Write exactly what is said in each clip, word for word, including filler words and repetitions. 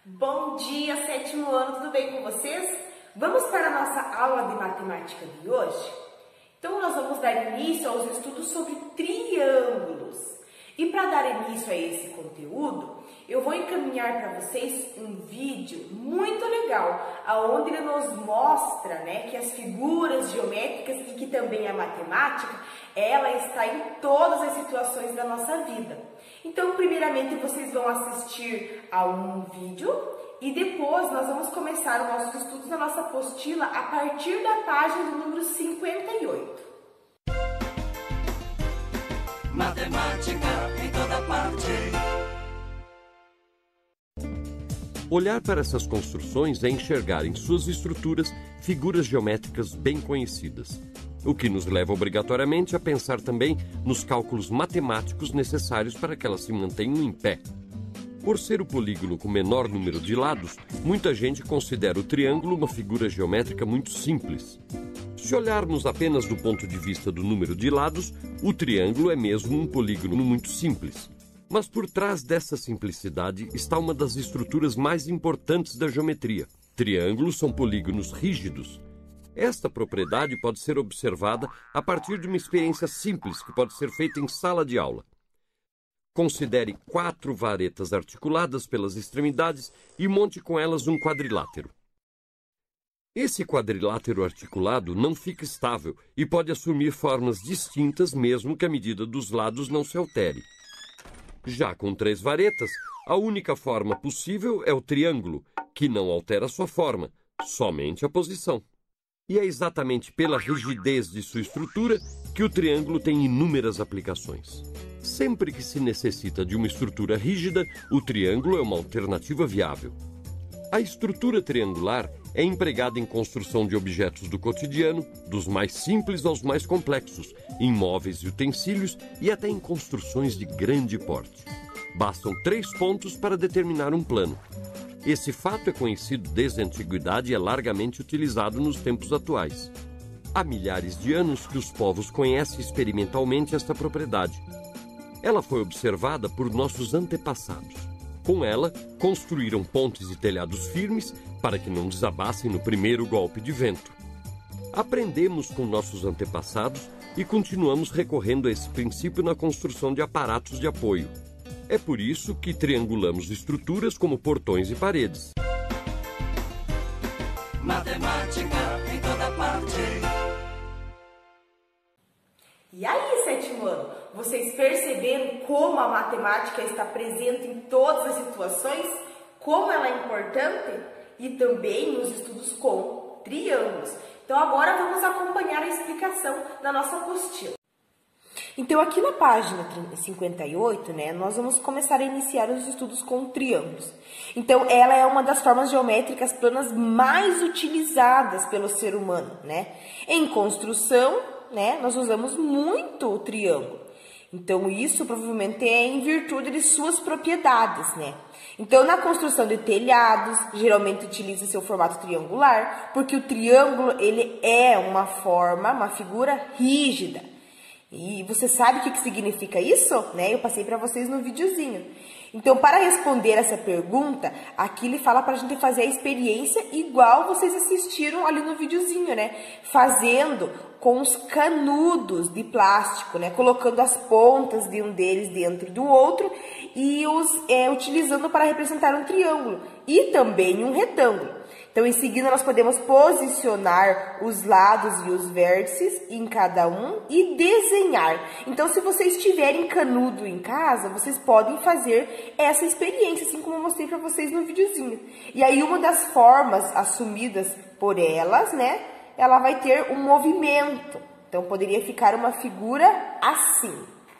Bom dia, sétimo ano, tudo bem com vocês? Vamos para a nossa aula de matemática de hoje? Então, nós vamos dar início aos estudos sobre triângulos. E para dar início a esse conteúdo, eu vou encaminhar para vocês um vídeo muito legal, onde ele nos mostra, né, que as figuras geométricas e que também a matemática, ela está em todas as situações da nossa vida. Então, primeiramente, vocês vão assistir a um vídeo e depois nós vamos começar os nossos estudos na nossa apostila a partir da página do número cinquenta e oito. Matemática em toda parte. Olhar para essas construções é enxergar em suas estruturas figuras geométricas bem conhecidas, o que nos leva obrigatoriamente a pensar também nos cálculos matemáticos necessários para que elas se mantenham em pé. Por ser o polígono com menor número de lados, muita gente considera o triângulo uma figura geométrica muito simples. Se olharmos apenas do ponto de vista do número de lados, o triângulo é mesmo um polígono muito simples. Mas por trás dessa simplicidade está uma das estruturas mais importantes da geometria. Triângulos são polígonos rígidos. Esta propriedade pode ser observada a partir de uma experiência simples que pode ser feita em sala de aula. Considere quatro varetas articuladas pelas extremidades e monte com elas um quadrilátero. Esse quadrilátero articulado não fica estável e pode assumir formas distintas mesmo que a medida dos lados não se altere. Já com três varetas, a única forma possível é o triângulo, que não altera sua forma, somente a posição. E é exatamente pela rigidez de sua estrutura que o triângulo tem inúmeras aplicações. Sempre que se necessita de uma estrutura rígida, o triângulo é uma alternativa viável. A estrutura triangular é empregada em construção de objetos do cotidiano, dos mais simples aos mais complexos, em móveis e utensílios e até em construções de grande porte. Bastam três pontos para determinar um plano. Esse fato é conhecido desde a antiguidade e é largamente utilizado nos tempos atuais. Há milhares de anos que os povos conhecem experimentalmente esta propriedade. Ela foi observada por nossos antepassados. Com ela, construíram pontes e telhados firmes para que não desabassem no primeiro golpe de vento. Aprendemos com nossos antepassados e continuamos recorrendo a esse princípio na construção de aparatos de apoio. É por isso que triangulamos estruturas como portões e paredes. Matemática em toda parte. E aí, sétimo ano, vocês perceberam como a matemática está presente em todas as situações? Como ela é importante? E também nos estudos com triângulos. Então agora vamos acompanhar a explicação da nossa apostila. Então aqui na página cinquenta e oito, né, nós vamos começar a iniciar os estudos com triângulos. Então ela é uma das formas geométricas planas mais utilizadas pelo ser humano, né? Em construção, né, nós usamos muito o triângulo. Então isso provavelmente é em virtude de suas propriedades, né? Então na construção de telhados, geralmente utiliza seu formato triangular, porque o triângulo ele é uma forma, uma figura rígida. E você sabe o que significa isso? Né? Eu passei para vocês no videozinho. Então, para responder essa pergunta, aqui ele fala para a gente fazer a experiência igual vocês assistiram ali no videozinho, né? Fazendo com os canudos de plástico, né? Colocando as pontas de um deles dentro do outro e os é, utilizando para representar um triângulo e também um retângulo. Então, em seguida, nós podemos posicionar os lados e os vértices em cada um e desenhar. Então, se vocês tiverem canudo em casa, vocês podem fazer essa experiência, assim como eu mostrei para vocês no videozinho. E aí, uma das formas assumidas por elas, né, ela vai ter um movimento. Então, poderia ficar uma figura assim.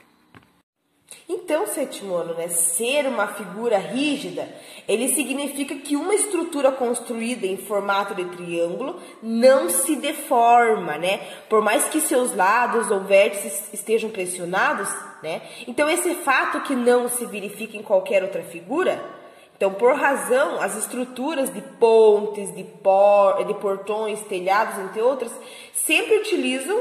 Então, sétimo ano, né, ser uma figura rígida, ele significa que uma estrutura construída em formato de triângulo não se deforma, né? Por mais que seus lados ou vértices estejam pressionados, né? Então, esse fato que não se verifica em qualquer outra figura, então, por razão, as estruturas de pontes, de, por, de portões, telhados, entre outras, sempre utilizam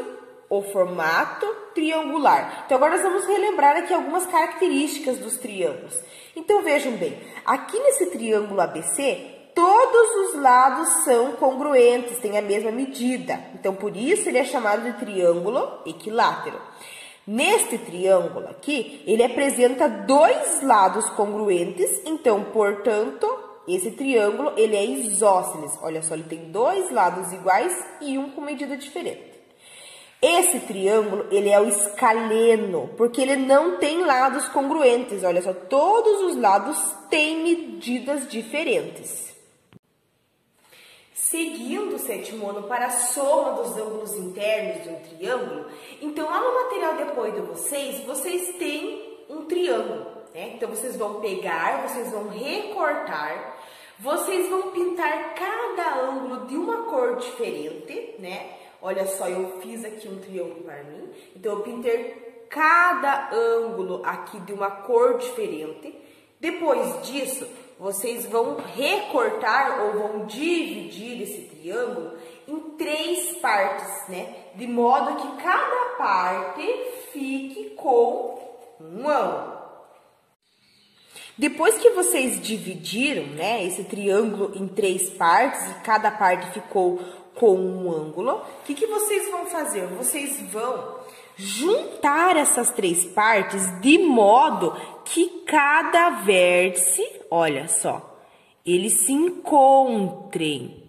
o formato triangular. Então, agora nós vamos relembrar aqui algumas características dos triângulos. Então, vejam bem, aqui nesse triângulo A B C, todos os lados são congruentes, têm a mesma medida. Então, por isso, ele é chamado de triângulo equilátero. Neste triângulo aqui, ele apresenta dois lados congruentes, então, portanto, esse triângulo, ele é isósceles. Olha só, ele tem dois lados iguais e um com medida diferente. Esse triângulo, ele é o escaleno, porque ele não tem lados congruentes. Olha só, todos os lados têm medidas diferentes. Seguindo o sétimo ano para a soma dos ângulos internos de um triângulo, então lá no material de apoio de vocês, vocês têm um triângulo, né? Então vocês vão pegar, vocês vão recortar, vocês vão pintar cada ângulo de uma cor diferente, né? Olha só, eu fiz aqui um triângulo para mim, então eu pintei cada ângulo aqui de uma cor diferente. Depois disso, vocês vão recortar ou vão dividir esse triângulo em três partes, né? De modo que cada parte fique com um ângulo. Depois que vocês dividiram, né, esse triângulo em três partes e cada parte ficou com um ângulo, o que, que vocês vão fazer? Vocês vão juntar essas três partes de modo que cada vértice, olha só, eles se encontrem.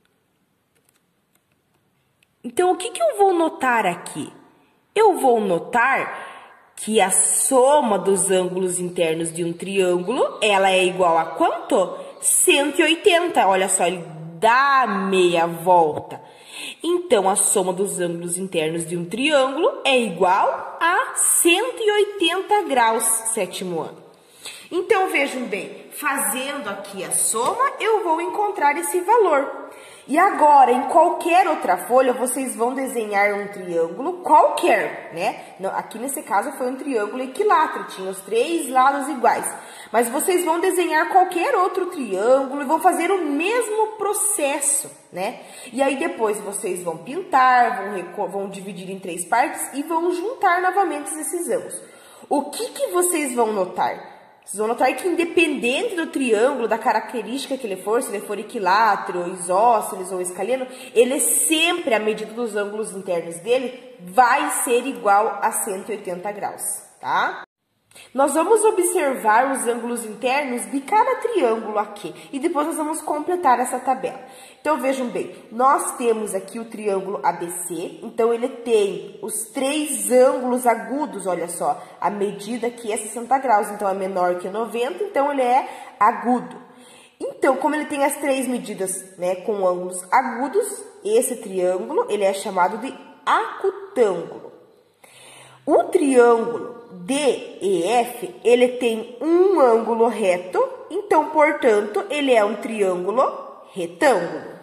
Então, o que, que eu vou notar aqui? Eu vou notar que a soma dos ângulos internos de um triângulo, ela é igual a quanto? cento e oitenta. Olha só, ele dá meia volta. Então, a soma dos ângulos internos de um triângulo é igual a cento e oitenta graus, sétimo ano. Então, vejam bem, fazendo aqui a soma, eu vou encontrar esse valor. E agora, em qualquer outra folha, vocês vão desenhar um triângulo qualquer, né? Aqui nesse caso foi um triângulo equilátero, tinha os três lados iguais. Mas vocês vão desenhar qualquer outro triângulo e vão fazer o mesmo processo, né? E aí depois vocês vão pintar, vão, vão dividir em três partes e vão juntar novamente esses ângulos. O que que vocês vão notar? Vocês vão notar que independente do triângulo, da característica que ele for, se ele for equilátero, isósceles ou escaleno, ele sempre, a medida dos ângulos internos dele, vai ser igual a cento e oitenta graus, tá? Nós vamos observar os ângulos internos de cada triângulo aqui e depois nós vamos completar essa tabela. Então, vejam bem, nós temos aqui o triângulo A B C, então ele tem os três ângulos agudos, olha só, a medida aqui é sessenta graus, então é menor que noventa, então ele é agudo. Então, como ele tem as três medidas, né, com ângulos agudos, esse triângulo, ele é chamado de acutângulo. O triângulo D E F, ele tem um ângulo reto, então, portanto, ele é um triângulo retângulo.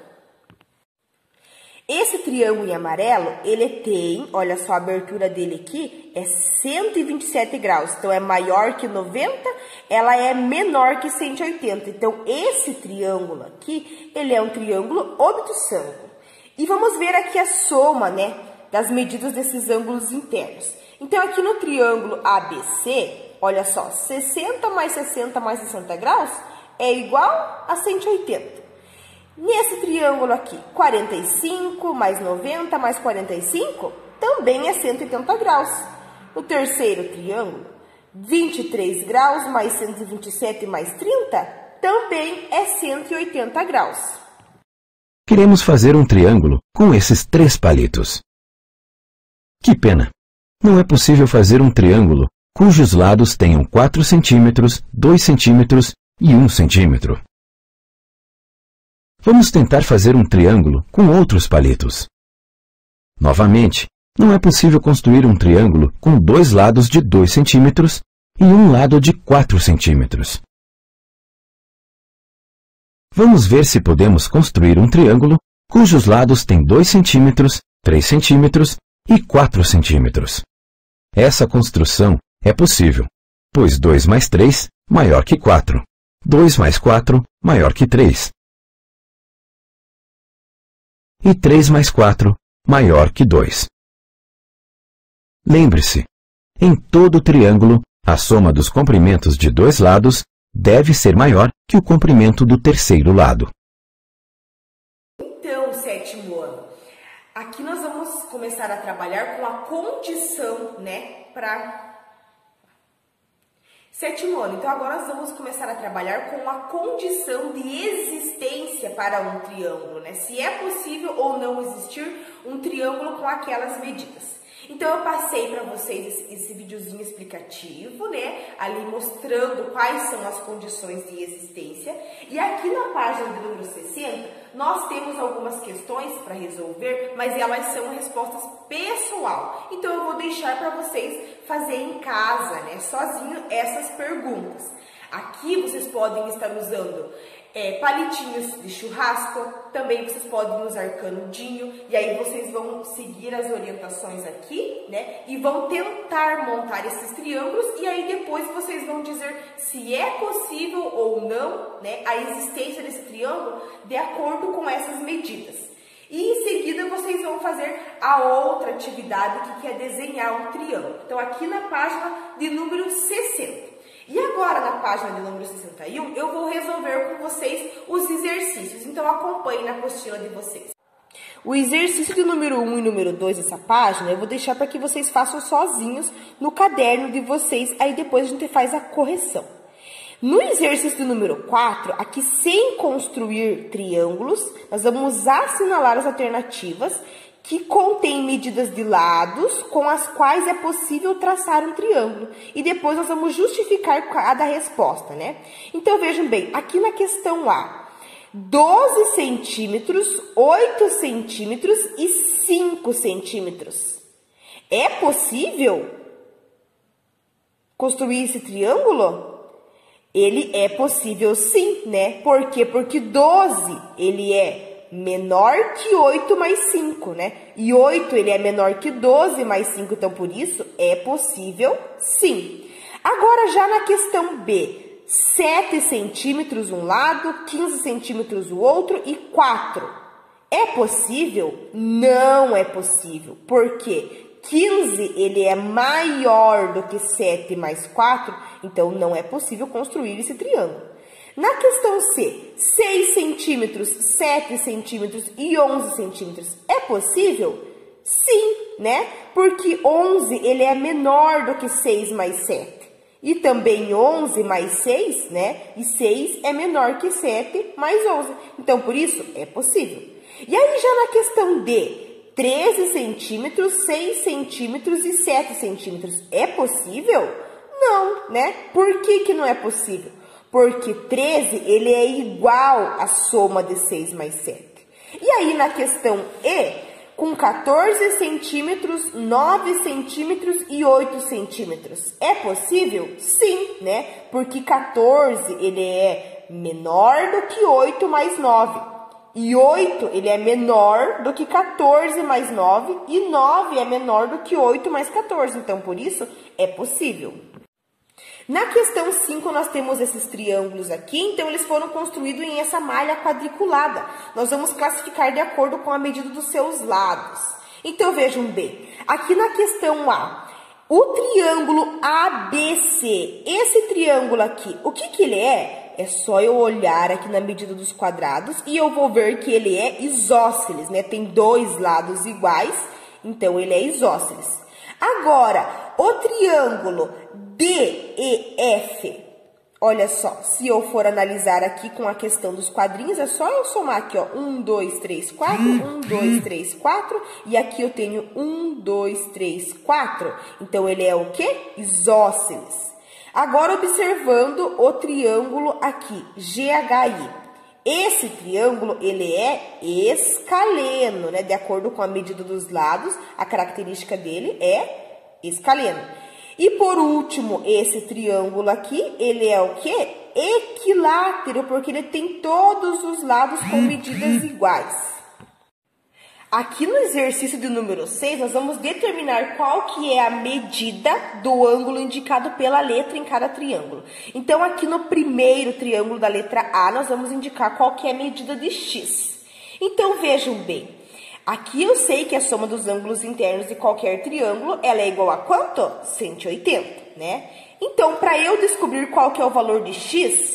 Esse triângulo em amarelo, ele tem, olha só, a abertura dele aqui é cento e vinte e sete graus, então é maior que noventa, ela é menor que cento e oitenta. Então, esse triângulo aqui, ele é um triângulo obtusângulo. E vamos ver aqui a soma, né, das medidas desses ângulos internos. Então, aqui no triângulo A B C, olha só, sessenta mais sessenta mais sessenta graus é igual a cento e oitenta. Nesse triângulo aqui, quarenta e cinco mais noventa mais quarenta e cinco também é cento e oitenta graus. No terceiro triângulo, vinte e três graus mais cento e vinte e sete mais trinta também é cento e oitenta graus. Queremos fazer um triângulo com esses três palitos. Que pena! Não é possível fazer um triângulo cujos lados tenham quatro centímetros, dois centímetros e um centímetro. Vamos tentar fazer um triângulo com outros palitos. Novamente, não é possível construir um triângulo com dois lados de dois centímetros e um lado de quatro centímetros. Vamos ver se podemos construir um triângulo cujos lados têm dois centímetros, três centímetros e quatro centímetros. Essa construção é possível, pois dois mais três maior que quatro, dois mais quatro maior que três. E três mais quatro maior que dois. Lembre-se, em todo triângulo, a soma dos comprimentos de dois lados deve ser maior que o comprimento do terceiro lado. Então, sétimo ano, aqui nós vamos começar a trabalhar com a condição, né, para... Sétimo ano, então agora nós vamos começar a trabalhar com a condição de existência para um triângulo, né? Se é possível ou não existir um triângulo com aquelas medidas. Então eu passei para vocês esse, esse videozinho explicativo, né? Ali mostrando quais são as condições de existência. E aqui na página de número sessenta, nós temos algumas questões para resolver, mas elas são respostas pessoal. Então eu vou deixar para vocês fazer em casa, né? Sozinho, essas perguntas. Aqui vocês podem estar usando é, palitinhos de churrasco, também vocês podem usar canudinho, e aí vocês vão seguir as orientações aqui, né? E vão tentar montar esses triângulos, e aí depois vocês vão dizer se é possível ou não, né, a existência desse triângulo de acordo com essas medidas. E em seguida vocês vão fazer a outra atividade que é desenhar um triângulo. Então aqui na página de número sessenta. E agora, na página de número sessenta e um, eu vou resolver com vocês os exercícios. Então, acompanhe na apostila de vocês. O exercício de número um e número dois dessa página, eu vou deixar para que vocês façam sozinhos no caderno de vocês. Aí depois a gente faz a correção. No exercício de número quatro, aqui sem construir triângulos, nós vamos assinalar as alternativas que contém medidas de lados com as quais é possível traçar um triângulo. E depois nós vamos justificar cada resposta, né? Então, vejam bem, aqui na questão A, doze centímetros, oito centímetros e cinco centímetros. É possível construir esse triângulo? Ele é possível sim, né? Por quê? Porque doze, ele é menor que oito mais cinco, né? E oito, ele é menor que doze mais cinco, então por isso é possível sim. Agora já na questão B, sete centímetros um lado, quinze centímetros o outro e quatro. É possível? Não é possível. Por quê? quinze, ele é maior do que sete mais quatro, então não é possível construir esse triângulo. Na questão C, seis centímetros, sete centímetros e onze centímetros, é possível? Sim, né? Porque onze, ele é menor do que seis mais sete. E também onze mais seis, né? E seis é menor que sete mais onze. Então, por isso, é possível. E aí, já na questão D, treze centímetros, seis centímetros e sete centímetros, é possível? Não, né? Por que que não é possível? Porque treze, ele é igual à soma de seis mais sete. E aí, na questão E, com quatorze centímetros, nove centímetros e oito centímetros. É possível? Sim, né? Porque quatorze, ele é menor do que oito mais nove. E oito, ele é menor do que quatorze mais nove. E nove é menor do que oito mais quatorze. Então, por isso, é possível. Na questão cinco, nós temos esses triângulos aqui, então eles foram construídos em essa malha quadriculada. Nós vamos classificar de acordo com a medida dos seus lados. Então, vejam bem, aqui na questão A, o triângulo A B C, esse triângulo aqui, o que que ele é? É só eu olhar aqui na medida dos quadrados e eu vou ver que ele é isósceles, né? Tem dois lados iguais, então ele é isósceles. Agora, o triângulo D E F, olha só, se eu for analisar aqui com a questão dos quadrinhos, é só eu somar aqui, ó, um, dois, três, quatro, um, dois, três, quatro, e aqui eu tenho um, dois, três, quatro. Então, ele é o quê? Isósceles. Agora, observando o triângulo aqui, G H I. Esse triângulo, ele é escaleno, né? De acordo com a medida dos lados, a característica dele é escaleno. E por último, esse triângulo aqui, ele é o quê? Equilátero, porque ele tem todos os lados com medidas iguais. Aqui no exercício de número seis, nós vamos determinar qual que é a medida do ângulo indicado pela letra em cada triângulo. Então, aqui no primeiro triângulo da letra A, nós vamos indicar qual que é a medida de x. Então, vejam bem, Aqui eu sei que a soma dos ângulos internos de qualquer triângulo, ela é igual a quanto? cento e oitenta, né? Então, para eu descobrir qual que é o valor de x,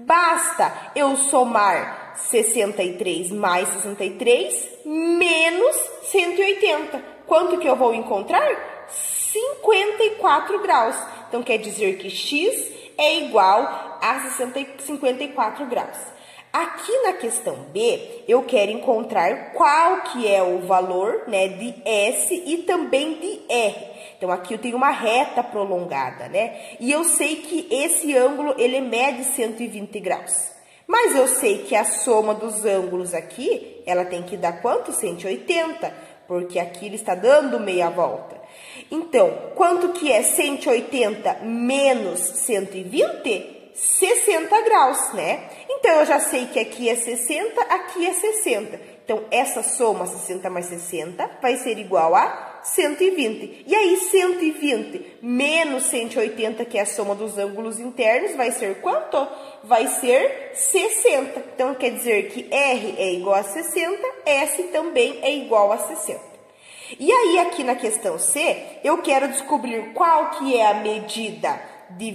basta eu somar sessenta e três mais sessenta e três menos cento e oitenta. Quanto que eu vou encontrar? cinquenta e quatro graus. Então, quer dizer que x é igual a cinquenta e quatro graus. Aqui na questão B, eu quero encontrar qual que é o valor, né, de S e também de R. Então, aqui eu tenho uma reta prolongada, né? E eu sei que esse ângulo, ele mede cento e vinte graus. Mas eu sei que a soma dos ângulos aqui, ela tem que dar quanto? cento e oitenta, porque aqui ele está dando meia volta. Então, quanto que é cento e oitenta menos cento e vinte? sessenta graus, né? Então, eu já sei que aqui é sessenta, aqui é sessenta. Então, essa soma, sessenta mais sessenta, vai ser igual a cento e vinte. E aí, cento e vinte menos cento e oitenta, que é a soma dos ângulos internos, vai ser quanto? Vai ser sessenta. Então, quer dizer que R é igual a sessenta, S também é igual a sessenta. E aí, aqui na questão C, eu quero descobrir qual que é a medida de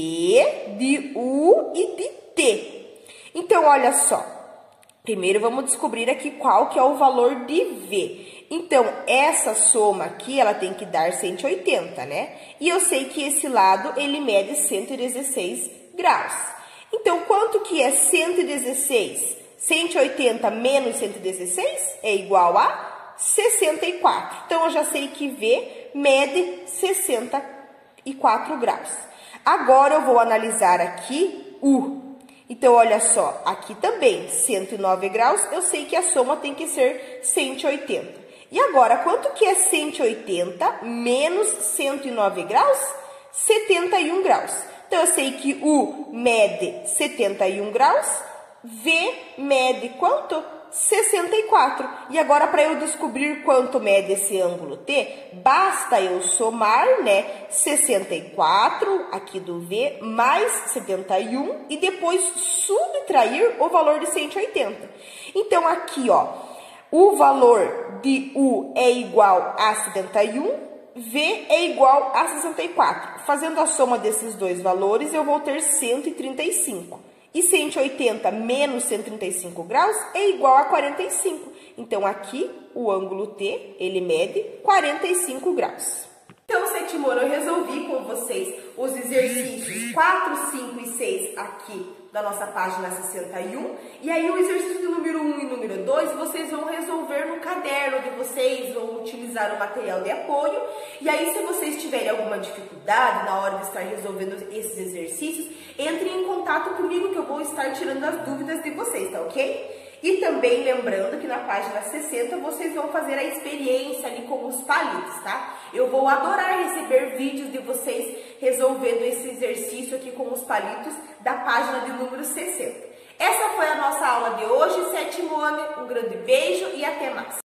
V, de U e de T. Então, olha só. Primeiro, vamos descobrir aqui qual que é o valor de V. Então, essa soma aqui, ela tem que dar cento e oitenta, né? E eu sei que esse lado, ele mede cento e dezesseis graus. Então, quanto que é cento e dezesseis? cento e oitenta menos cento e dezesseis é igual a sessenta e quatro. Então, eu já sei que V mede sessenta e quatro graus. Agora, eu vou analisar aqui U. Então, olha só, aqui também, cento e nove graus, eu sei que a soma tem que ser cento e oitenta. E agora, quanto que é cento e oitenta menos cento e nove graus? setenta e um graus. Então, eu sei que U mede setenta e um graus, V mede quanto? sessenta e quatro. E agora, para eu descobrir quanto mede esse ângulo T, basta eu somar, né, sessenta e quatro aqui do V mais setenta e um e depois subtrair o valor de cento e oitenta. Então, aqui, ó, o valor de U é igual a setenta e um, V é igual a sessenta e quatro. Fazendo a soma desses dois valores, eu vou ter cento e trinta e cinco. E cento e oitenta menos cento e trinta e cinco graus é igual a quarenta e cinco. Então, aqui, o ângulo T, ele mede quarenta e cinco graus. Então, sétimo ano, eu resolvi com vocês os exercícios quatro, cinco e seis aqui da nossa página sessenta e um. E aí, o exercício número um e número dois, vocês vão resolver no caderno de vocês, vão utilizar o material de apoio. E aí, se vocês tiverem alguma dificuldade na hora de estar resolvendo esses exercícios, entrem em contato comigo que eu vou estar tirando as dúvidas de vocês, tá ok? E também lembrando que na página sessenta vocês vão fazer a experiência ali com os palitos, tá? Eu vou adorar receber vídeos de vocês resolvendo esse exercício aqui com os palitos da página de número sessenta. Essa foi a nossa aula de hoje, sétimo ano. Um grande beijo e até mais!